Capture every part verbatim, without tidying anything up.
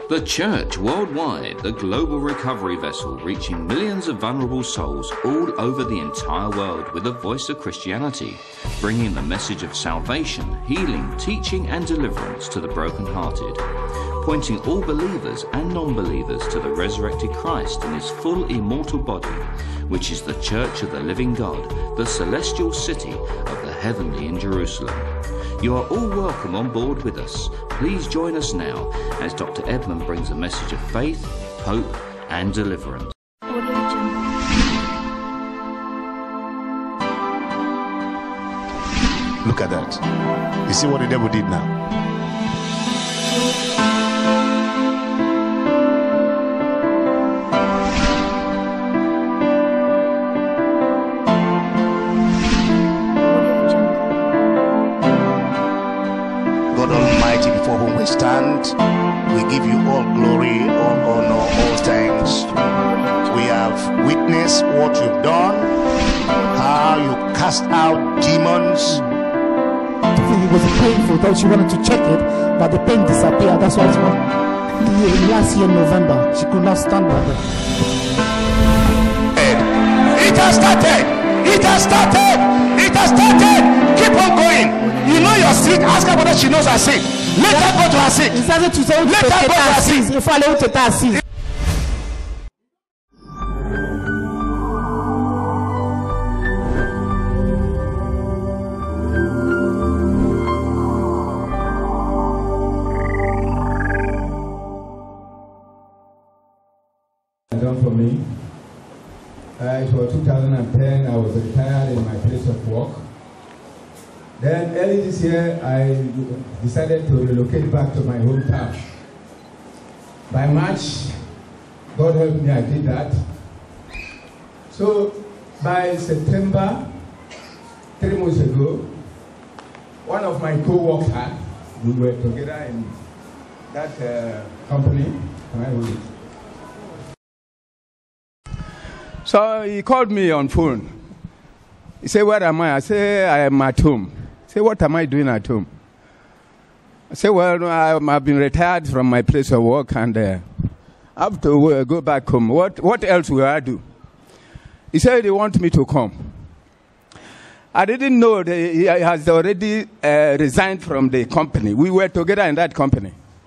The Church worldwide, the global recovery vessel reaching millions of vulnerable souls all over the entire world with the voice of Christianity, bringing the message of salvation, healing, teaching and deliverance to the brokenhearted, pointing all believers and non-believers to the resurrected Christ in his full immortal body, which is the Church of the living God, the celestial city of the heavenly in Jerusalem. You are all welcome on board with us. Please join us now as Doctor Edmund brings a message of faith, hope and deliverance. Look at that. You see what the devil did now? Stand. We give you all glory, all honor, all thanks. We have witnessed what you've done, how you cast out demons. It was painful, though she wanted to check it, but the pain disappeared. That's why she went. Last year in November, she could not stand by it. It has started! It has started! It has started! Keep on going! You know you're sick, ask her whether she knows her sick. Let her go to her seat. Let her go to her seat. Il faut aller où tu étais assise. Done for me. Uh, it was two thousand ten. I was retired in my place of work. Then early this year, I decided to relocate back to my hometown. By March, God helped me, I did that. So by September, three months ago, one of my co-workers, we were together in that uh, company. So he called me on phone. He said, "Where am I?" I said, "I am at home." Say, "What am I doing at home?" I say, "Well, I've been retired from my place of work and uh, I have to uh, go back home. What, what else will I do?" He said, "They want me to come." I didn't know that he has already uh, resigned from the company. We were together in that company.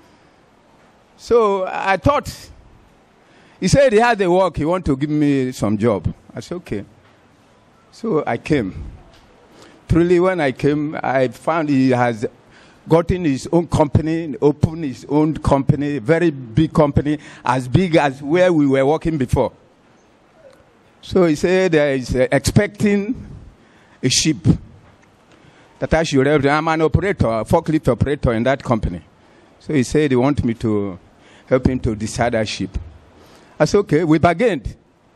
So I thought, he said he had the work, he want to give me some job. I said, okay. So I came. Truly, when I came, I found he has gotten his own company, opened his own company, very big company, as big as where we were working before. So he said uh, he's uh, expecting a ship that I should help. I'm an operator, a forklift operator in that company. So he said he wants me to help him to decide that ship. I said, okay, we bargained.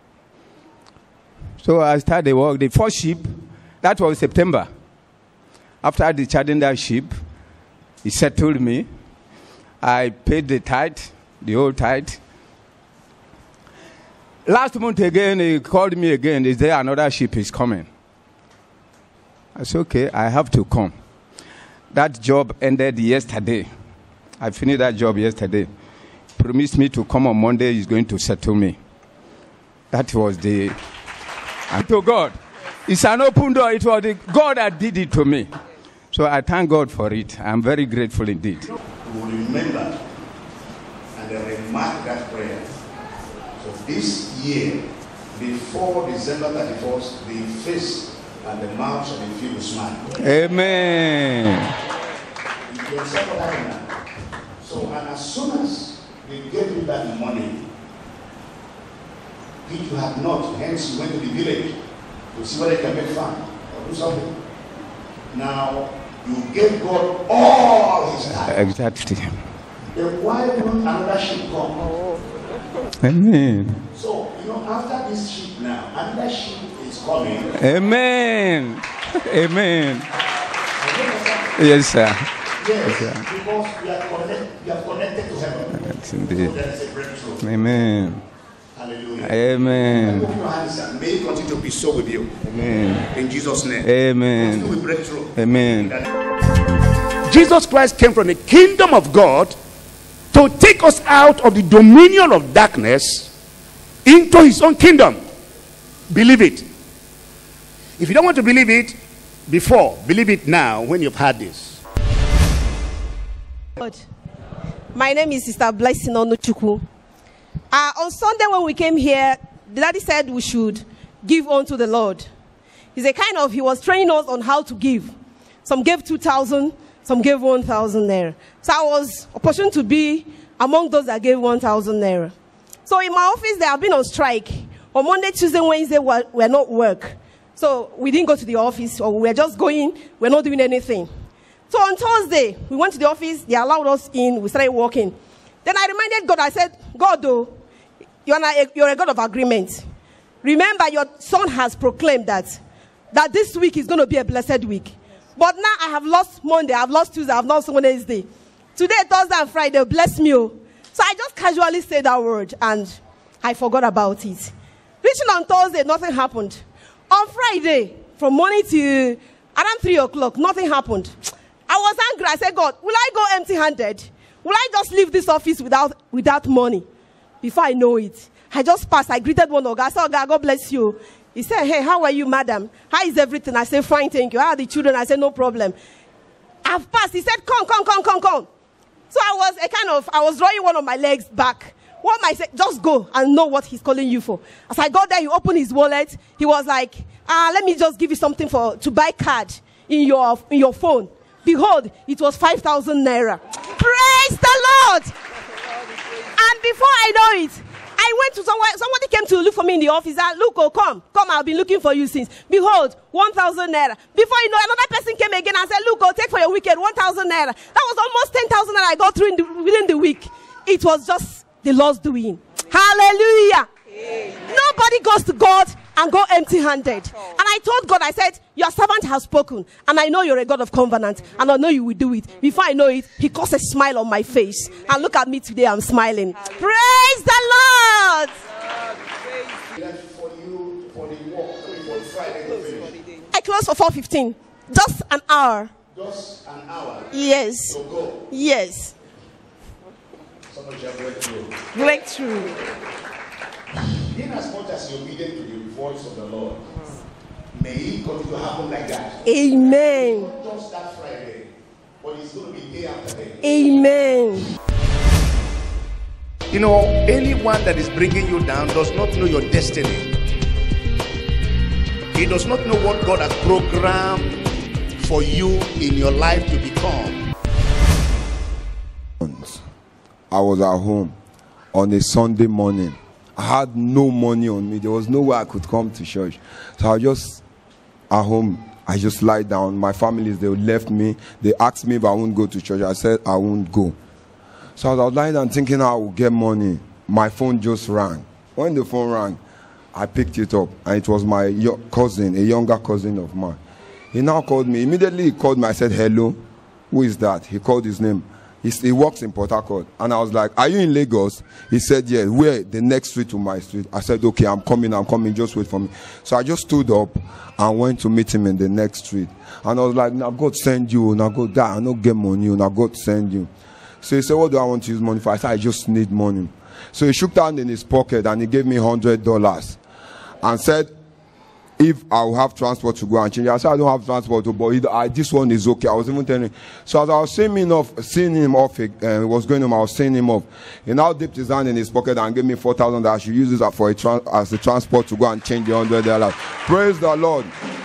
So I started the work. The first ship, that was September. After discharging that ship, he settled me. I paid the tithe, the old tithe. Last month again, he called me again. Is there another ship is coming? I said, okay, I have to come. That job ended yesterday. I finished that job yesterday. He promised me to come on Monday. He's going to settle me. That was the... And to God. It's an open door. It was the God that did it to me. So I thank God for it. I'm very grateful indeed. You will remember and remark that prayer. So this year, before December thirty-first, the face and the mouth shall be filled with smile. Amen. So, and as soon as they gave you that money, which you had not, hence you went to the village to see whether you can make fun or do something. Now, you gave God all his time. Exactly. Then why won't another ship come? Amen. So, you know, after this ship now, another ship is coming. Amen. Amen. Yes, sir. Yes, yes, because we are, connect, we are connected to heaven. That's indeed. So there is a breakthrough. Amen. Hallelujah. Amen. Open your hands and may it continue to be so with you. Amen. In Jesus' name. Amen. Continue with breakthrough. Amen. Jesus Christ came from the kingdom of God to take us out of the dominion of darkness into his own kingdom. Believe it. If you don't want to believe it before, believe it now when you've had this. My name is Sister Blessing Onuchukwu. Uh, on Sunday when we came here, the daddy said we should give unto the Lord. He's a kind of, he was training us on how to give. Some gave two thousand, some gave one thousand naira. So I was opportune to be among those that gave one thousand naira. So in my office, they have been on strike. On Monday, Tuesday, Wednesday, we're not work. So we didn't go to the office, or we were just going, we're not doing anything. So on Thursday, we went to the office, they allowed us in, we started working. Then I reminded God, I said, God, though, you're, not a, you're a God of agreement. Remember, your son has proclaimed that, that this week is going to be a blessed week. But now I have lost Monday, I've lost Tuesday, I've lost Wednesday. Today, Thursday and Friday, bless me. Oh. So I just casually said that word, and I forgot about it. Reaching on Thursday, nothing happened. On Friday, from morning to around three o'clock, nothing happened. I was angry. I said, God, will I go empty-handed? Will I just leave this office without, without money? Before I know it, I just passed. I greeted one of God. I said, God, God bless you. He said, hey, how are you, madam? How is everything? I said, fine, thank you. How are the children? I said, no problem. I've passed. He said, come, come, come, come, come. So I was a kind of, I was drawing one of my legs back. What I said, just go and know what he's calling you for. As I got there, he opened his wallet. He was like, ah, let me just give you something for to buy card in your in your phone. Behold, it was five thousand naira. Praise the Lord! And before I know it, I went to somewhere. Somebody came to look for me in the office. I, look, oh, come, come. I've been looking for you since. Behold, one thousand naira. Before you know, another person came again and said, look, oh, take for your weekend one thousand naira. That was almost ten thousand naira I got through in the, within the week. It was just the Lord's doing. Hallelujah. Amen. Nobody goes to God and go empty-handed. And I told God, I said, your servant has spoken, and I know you're a God of covenant, and I know you will do it. Before I know it, he caused a smile on my face. And look at me today, I'm smiling. Praise the Lord. For you, for the walk, for Friday to finish. I closed for four fifteen. Just an hour. Just an hour. Yes. To go. Yes. Somebody shall breakthrough. Breakthrough. In as much as you're obedient to the voice of the Lord, may it continue to happen like that. Amen. Not just that Friday, but it's going to be day after day. Amen. You know, anyone that is bringing you down does not know your destiny. He does not know what God has programmed for you in your life to become. I was at home on a Sunday morning. I had no money on me. There was no way I could come to church. So I just, at home, I just lie down. My families, they left me. They asked me if I won't go to church. I said I won't go. So I was lying down thinking I would get money. My phone just rang. When the phone rang, I picked it up. And it was my cousin, a younger cousin of mine. He now called me. Immediately he called me. I said, hello. Who is that? He called his name. He, he works in Port Harcourt. And I was like, are you in Lagos? He said, yeah. Where? The next street to my street. I said, okay, I'm coming, I'm coming. Just wait for me. So I just stood up and went to meet him in the next street. And I was like, now God send you. Now God, that I don't get money. Now God send you. So he said, what do I want to use money for? I said, I just need money. So he shook down in his pocket and he gave me one hundred dollars. And said, if I will have transport to go and change. I said, I don't have transport to, but I, this one is okay. I was even telling him. So as I was seeing him off, seeing him off, uh, was going on, I was seeing him off. He now dipped his hand in his pocket and gave me four thousand dollars. I should use this for a trans as a transport to go and change the one hundred dollars. Praise the Lord.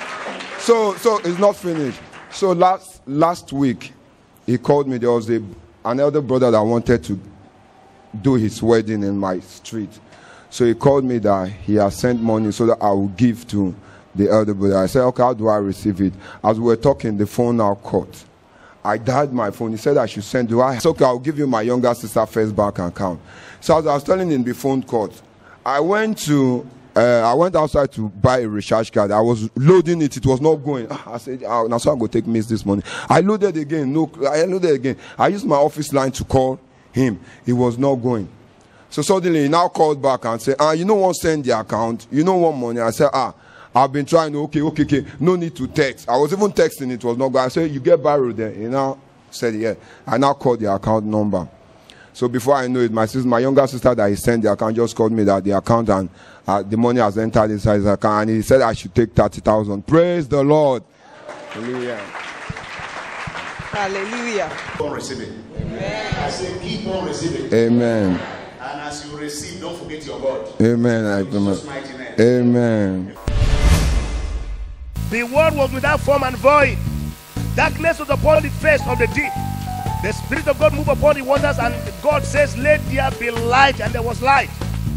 So, so it's not finished. So last, last week, he called me. There was a, an elder brother that wanted to do his wedding in my street. So he called me that he has sent money so that I will give to the elder brother. I said, okay, how do I receive it? As we were talking, the phone now cut. I dialed my phone. He said I should send you. I said, okay, I'll give you my younger sister first bank account. So as I was telling him, the phone cut. I went to, uh, I went outside to buy a recharge card. I was loading it. It was not going. I said, oh, now so I'm going to take miss this money. I loaded again. No, I loaded again. I used my office line to call him. It was not going. So suddenly he now called back and said, ah, you know what, send the account. You know what money? I said, ah, I've been trying. Okay, okay, okay. No need to text. I was even texting. It was not going. I said, you get borrowed there. He now said, yeah. I now called the account number. So before I know it, my sister, my younger sister that he sent the account just called me that the account and uh, the money has entered inside his account, and he said I should take thirty thousand. Praise the Lord. Hallelujah. Hallelujah. Keep on receiving. Amen. I say keep on receiving. Amen. And as you receive, don't forget your God. Amen. I In Jesus' mighty name. Amen. The word was without form and void. Darkness was upon the face of the deep. The Spirit of God moved upon the waters, and God says, let there be light, and there was light.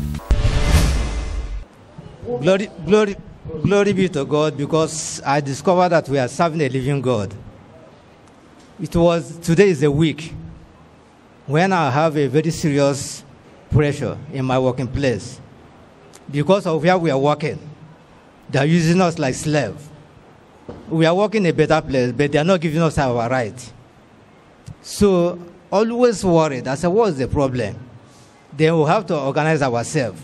Glory, glory, glory be to God, because I discovered that we are serving a living God. It was, today is a week when I have a very serious pressure in my working place. Because of where we are working, they are using us like slaves. We are working in a better place, but they are not giving us our right. So, always worried. I said, what is the problem? Then we have to organize ourselves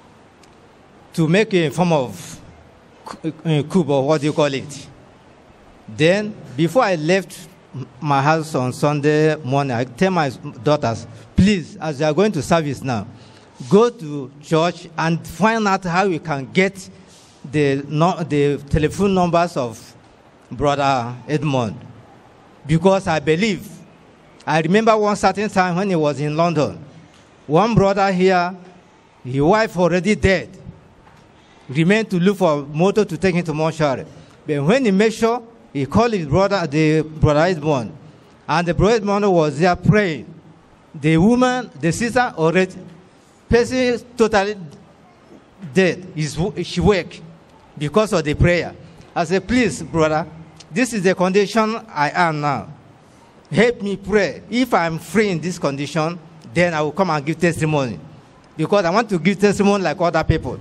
to make a form of coup, or what do you call it. Then, before I left my house on Sunday morning, I tell my daughters, please, as you are going to service now, go to church and find out how you can get the, no, the telephone numbers of Brother Edmond. Because I believe, I remember one certain time when he was in London, one brother here, his wife already dead, remained to look for a motor to take him to mortuary. But when he made sure, he called his brother, the Brother Edmond, and the Brother Edmond was there praying. The woman, the sister already, person is totally dead. Is she wake because of the prayer. I said, please, brother, this is the condition I am now. Help me pray. If I'm free in this condition, then I will come and give testimony. Because I want to give testimony like other people.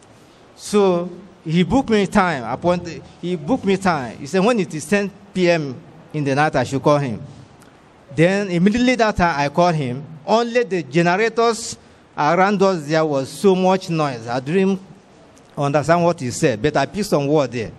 So he booked me time. Appointed, he booked me time. He said, when it is ten p m in the night, I should call him. Then immediately that time, I called him. Only the generators around us there was so much noise. I didn't understand what he said, but I picked some word there.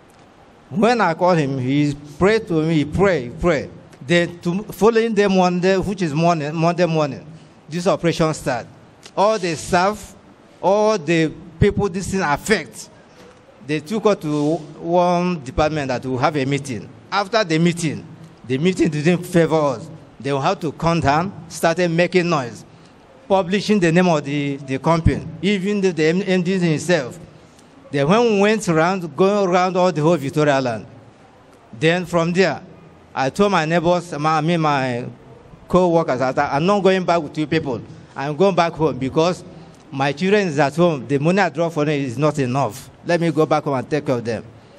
When I called him, he prayed to me, he prayed, he prayed. Then to, following day Monday, which is morning, Monday morning, this operation started. All the staff, all the people this thing affects, they took us to one department that will have a meeting. After the meeting, the meeting didn't favor us. They will have to come down, started making noise, publishing the name of the, the company, even the, the M D himself. Then when we went around, going around all the whole Victoria land, then from there, I told my neighbors, my, I mean my co-workers, I'm not going back with you people. I'm going back home because my children is at home. The money I draw for them is not enough. Let me go back home and take care of them.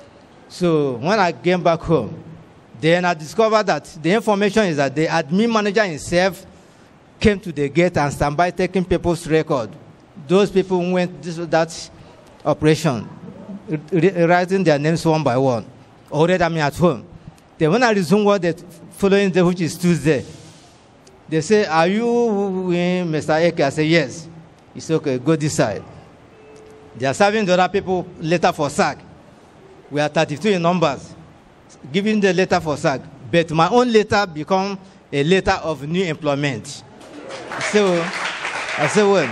So when I came back home, then I discovered that the information is that the admin manager himself came to the gate and stand by taking people's record. Those people who went this that operation, writing their names one by one. Already I'm at home. Then when I resume work the following day, which is Tuesday, they say, are you in Mister Eke? I say, yes. He said, okay, go this side. They are serving the other people letter for sack. We are thirty-two in numbers, giving the letter for sack. But my own letter become a letter of new employment. So I say, well,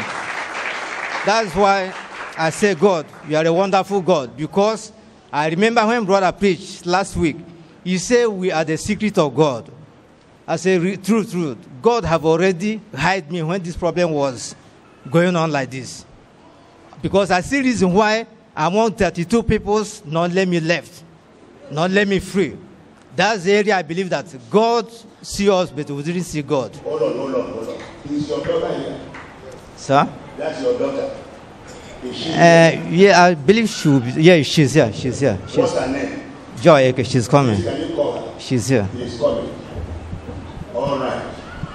that's why I say, God, you are a wonderful God. Because I remember when brother preached last week, he said we are the secret of God. I say, true, true. God have already hid me when this problem was going on like this. Because I see reason why among thirty-two people, not let me left, not let me free. That's the area I believe that God see us, but we didn't see God. Hold on, hold on, hold on. Is your daughter here? Sir? That's your daughter. Is she Uh, yeah, I believe she will be. Yeah, she's here. She's here. She's, What's her name? Joy, okay, she's coming. Can you call her? She's here. She's coming. All right.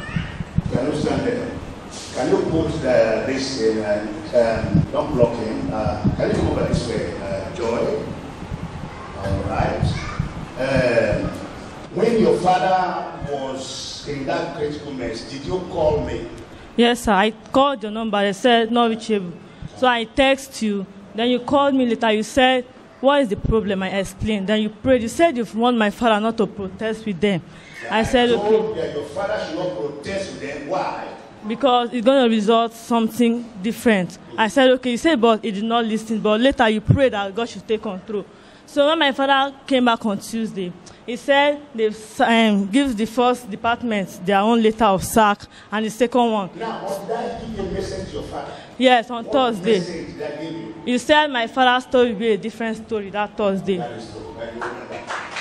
Can you stand there? Can you put uh, this in and um, don't block him? Uh, can you come over this way, uh, Joy? All right. Um, when your father was in that critical mess, did you call me? Yes, sir. I called your number. They said not reachable. So I text you. Then you called me later. You said, what is the problem? I explained. Then you prayed. You said you want my father not to protest with them. Yeah, I said, I told okay. that your father should not protest with them. Why? because it's going to result something different. I said, okay. He said, but he did not listen. But later you prayed that God should take control. So when my father came back on Tuesday, he said they've um, gives the first department their own letter of sack and the second one. Now, on that, give a message to your father. Yes, on what Thursday. Message did I give you? You said my father's story will be a different story that Thursday. That is true. That is true.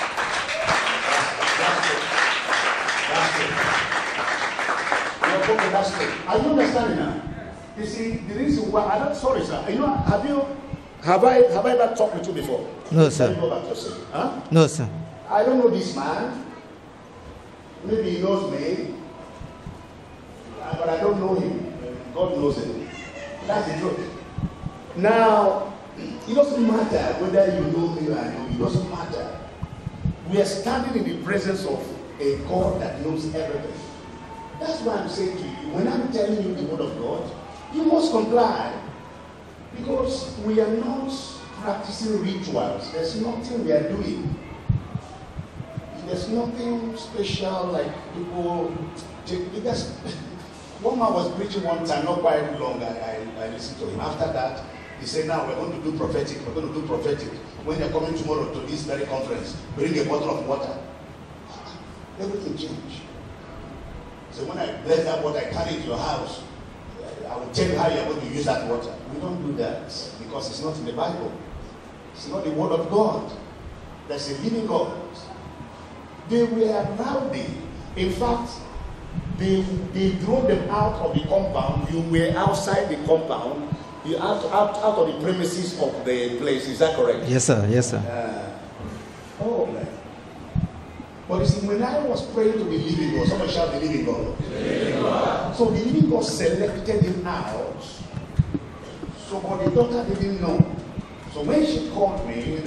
That's true. That's true. That's true. Are you understanding now? You see, the reason why I don't. Sorry, sir. You know, have you? Have I? Have I ever talked with you before? No, sir. You know about yourself, huh? No, sir. I don't know this man. Maybe he knows me, but I don't know him. God knows him. That's the truth. Now, it doesn't matter whether you know me or I know you. It doesn't matter. We are standing in the presence of a God that knows everything. That's why I'm saying to you, when I'm telling you the word of God, you must comply. Because we are not practicing rituals. There's nothing we are doing. There's nothing special like people take. Because one man was preaching one time, not quite long, I, I, I listened to him. After that, he said, now we're going to do prophetic. We're going to do prophetic. When you're coming tomorrow to this very conference, bring a bottle of water. Everything changed. So when I bless that water, I carry it to your house. I will tell you how you're going to use that water. We don't do that because it's not in the Bible. It's not the word of God. There's a living God. They were rowdy. In fact, they, they drove them out of the compound. You were outside the compound. You out, out, out of the premises of the place. Is that correct? Yes, sir. Yes, sir. Uh, oh, man. But you see, when I was praying to the living God, somebody shout the living God. The living God. So the living God selected him out. So, but the daughter didn't know. So when she called me,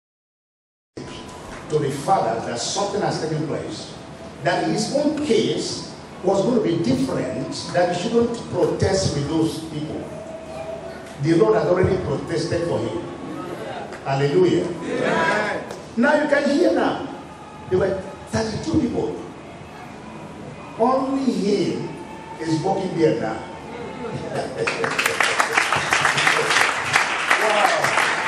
to the father that something has taken place, that his own case was going to be different, that he shouldn't protest with those people. The Lord had already protested for him. Hallelujah. Yeah. Now you can hear now. There were thirty-two people. Only him is walking there now. Wow.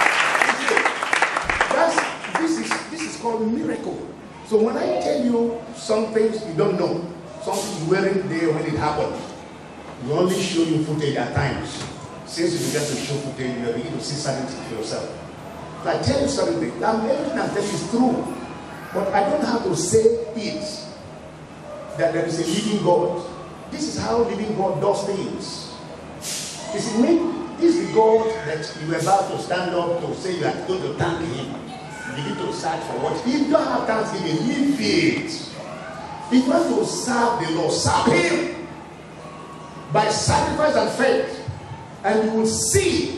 That's, this is this is called miracle. So when I tell you some things you don't know, something you weren't there when it happened, we only show you footage at times. Since you began to show footage, you begin to see certain things for yourself. So I tell you something, everything I'm telling you is true. But I don't have to say it, that there is a living God. This is how living God does things. You see, when this is the God that you are about to stand up to say you are going to thank him, you begin to search for what. If you don't have thanksgiving, leave it. If you want to serve the Lord, serve him by sacrifice and faith. And you will see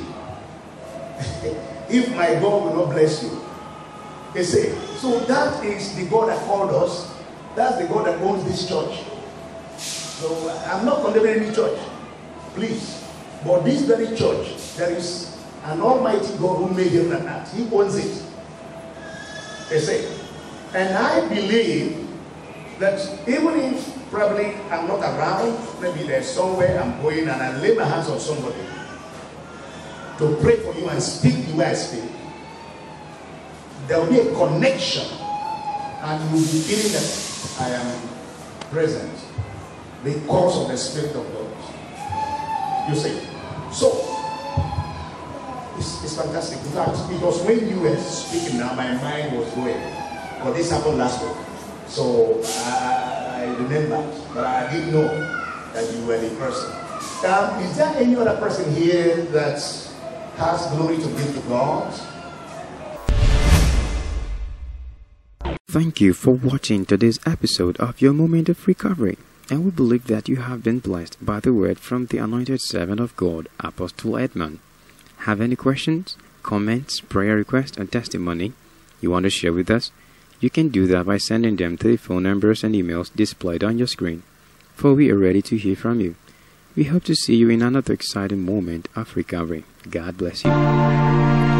if my God will not bless you. They say, so that is the God that called us. That's the God that owns this church. So I'm not condemning any church, please. But this very church, there is an almighty God who made heaven and earth. He owns it. They say. And I believe that even if probably I'm not around, maybe there's somewhere I'm going and I lay my hands on somebody to pray for you and speak the way I speak, there will be a connection and you will be feeling that I am present because of the Spirit of God. You see. So, it's, it's fantastic. Because when you were speaking now, my mind was going. But this happened last week. So, I, I remember, but I didn't know that you were the person. Um, is there any other person here that has glory to give to God? Thank you for watching today's episode of Your Moment of Recovery, and we believe that you have been blessed by the word from the anointed servant of God, Apostle Edmund. Have any questions, comments, prayer requests, or testimony you want to share with us? You can do that by sending them to the phone numbers and emails displayed on your screen, for we are ready to hear from you. We hope to see you in another exciting moment of recovery. God bless you.